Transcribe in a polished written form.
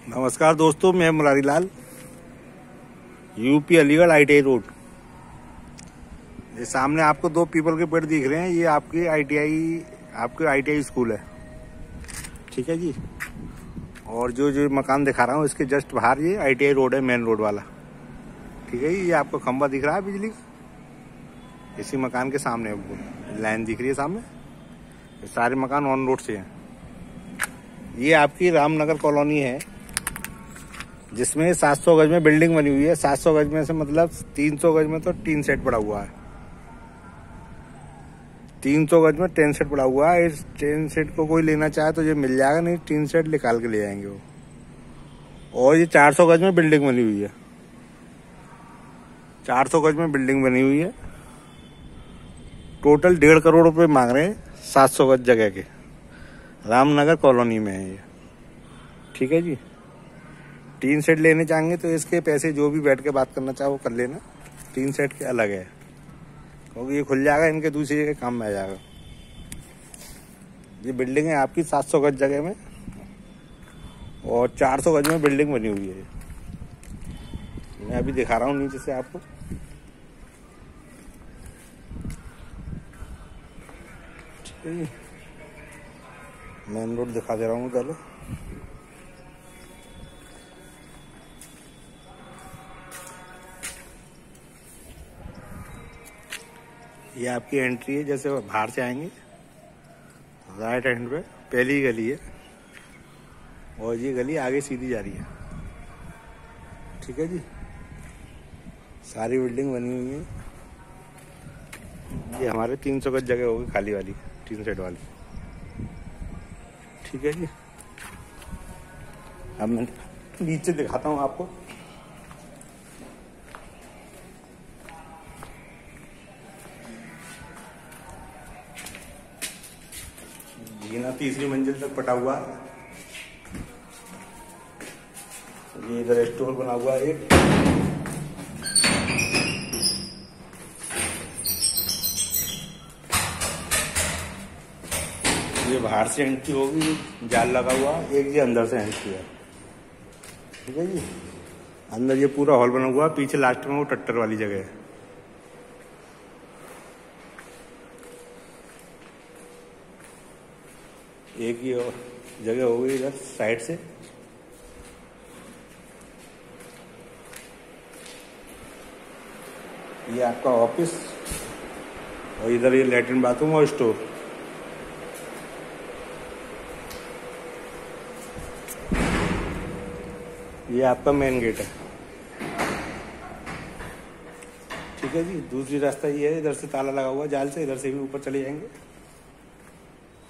नमस्कार दोस्तों, मैं Murari Lal, UP Aligarh ITI road. ये सामने आपको दो पीपल के पेड़ दिख रहे हैं, ये आपकी ITI स्कूल है। ठीक है जी। और जो मकान दिखा रहा हूँ इसके जस्ट बाहर ये ITI रोड है, मेन रोड वाला। ठीक है जी। ये आपको खंबा दिख रहा है बिजली का, इसी मकान के सामने आपको लाइन दिख रही है सामने। ये सारे मकान ऑन रोड से हैं। ये आपकी रामनगर कॉलोनी है, जिसमें 700 गज में बिल्डिंग बनी हुई है। 700 गज में से मतलब 300 गज में तो टीन सेट पड़ा हुआ है। 300 गज में टीन सेट पड़ा हुआ है। इस टीन सेट को कोई लेना चाहे तो ये मिल जाएगा, नहीं टीन सेट निकाल के ले जाएंगे वो। और ये 400 गज में बिल्डिंग बनी हुई है। 400 गज में बिल्डिंग बनी हुई है। टोटल 1.5 करोड़ रुपए मांग रहे हैं 700 गज जगह के। रामनगर कॉलोनी में है ये। ठीक है जी। टीन सेट लेने चाहेंगे तो इसके पैसे जो भी बैठ के बात करना चाहे वो कर लेना। टीन सेट के अलग है, क्योंकि ये खुल जाएगा, इनके दूसरी जगह काम में आ जाएगा। ये बिल्डिंग है आपकी 700 गज जगह में, और 400 गज में बिल्डिंग बनी हुई है। मैं अभी दिखा रहा हूँ नीचे से आपको। ठीक है, मेन रोड दिखा दे रहा हूँ पहले। ये आपकी एंट्री है, जैसे बाहर से आएंगे राइट हैंड पे पहली गली है, और ये गली आगे सीधी जा रही है। ठीक है जी। सारी बिल्डिंग बनी हुई है। ये हमारे 300 गज जगह होगी खाली वाली, टीन सेट वाली। ठीक है जी। अब मैं नीचे दिखाता हूँ आपको। जीना तीसरी मंजिल तक पटा हुआ है। ये इधर स्टोर बना हुआ है एक। ये बाहर से एंट्री होगी, जाल लगा हुआ। एक ये अंदर से एंट्री है। ठीक है जी। अंदर ये पूरा हॉल बना हुआ है, पीछे लास्ट में वो टट्टर वाली जगह है। एक ही और जगह हो गई इधर साइड से। ये आपका ऑफिस, और इधर ये लैट्रिन बाथरूम और स्टोर। ये आपका मेन गेट है। ठीक है जी। दूसरी रास्ता ये है, इधर से ताला लगा हुआ जाल से, इधर से भी ऊपर चले जाएंगे।